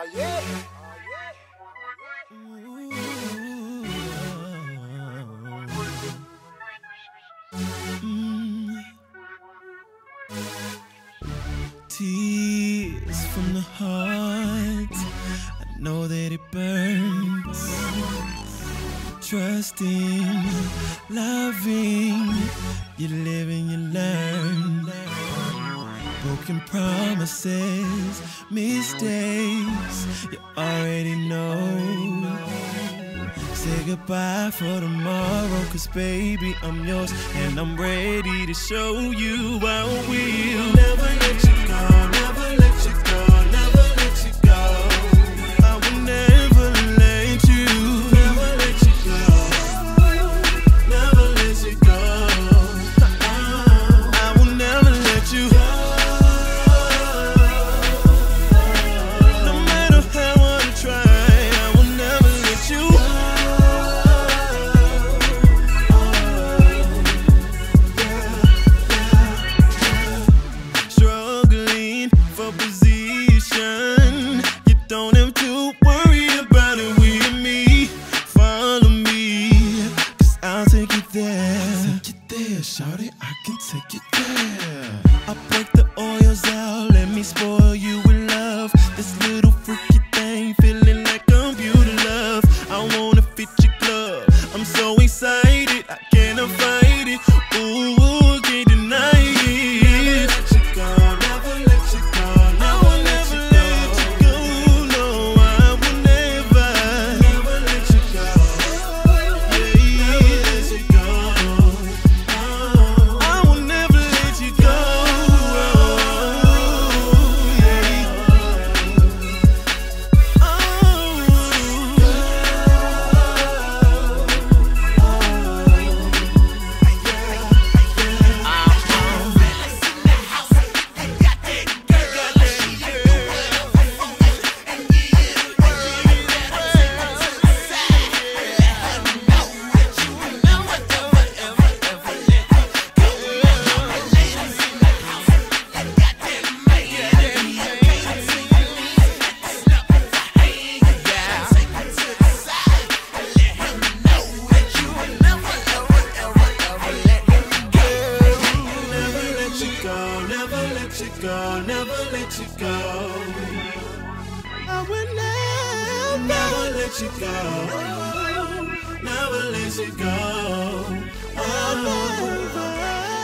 yeah. Tears from the heart, I know that it burns. Trusting, loving, you live and you learn. Broken promises, mistakes, you already know. Say goodbye for tomorrow, 'cause baby, I'm yours, and I'm ready to show you I will never let you go, never let you go, never let you go. I will never let you, never let you go, never let you go. I will never let you go. No matter how I try, I will never let you go. For position, you don't have to worry about it with me. Follow me, 'cause I'll take you there. Take you there, shawty, I can take you there. I'll break the oils out, let me spoil you with love. This little freaky thing, feeling like computer love. I wanna fit your glove, I'm so excited, I cannot fight it. Ooh, can't deny it. Never let you go, never let you go. I will never let you go, never let you go. Oh,